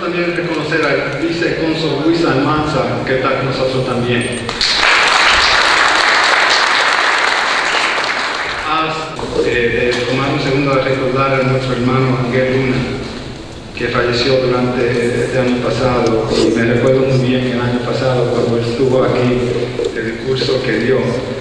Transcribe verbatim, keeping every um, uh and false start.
también reconocer al vicecónsul Luis Almanza, que está con nosotros también. Eh, de tomar un segundo a recordar a nuestro hermano Ángel Luna, que falleció durante este año pasado, y me recuerdo muy bien el año pasado cuando estuvo aquí, el discurso que dio.